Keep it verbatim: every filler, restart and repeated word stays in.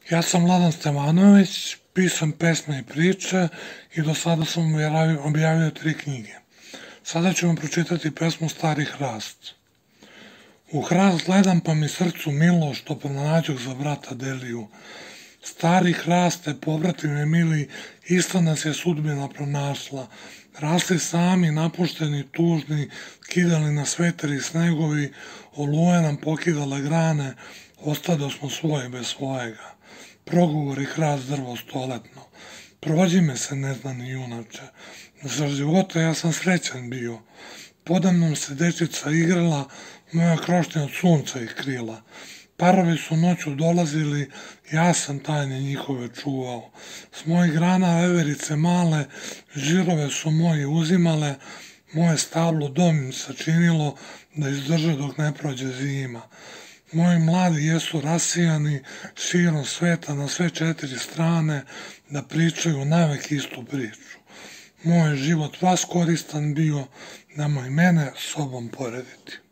Ja sam Vladan Stevanović, pisam pesme i priče i do sada sam objavio tri knjige. Sada ću vam pročitati pesmu Stari hrast. U hrast gledam pa mi srcu milo što pronađoh za brata Deliju. Stari hraste, pobrati me mili, ista nas je sudbina pronašla. Rasli sami, napušteni, tužni, kidali nas veter i snegovi, oluje nam pokidale grane, ostado smo svoje bez svojega. Progovori hrast drvo stoletno. Prođi me se neznani junače. Za života ja sam srećan bio. Podamnom se dečica igrala, moja krošnja od sunca ih krila. Parovi su noću dolazili, ja sam tajne njihove čuvao. S mojih grana veverice male, žirove su moji uzimale, moje stablo dom im sačinilo da izdrže dok ne prođe zima. Moji mladi jesu rasijani širom sveta na sve četiri strane da pričaju navek istu priču. Moj život vas koristan bio, nemoj mene sobom porediti.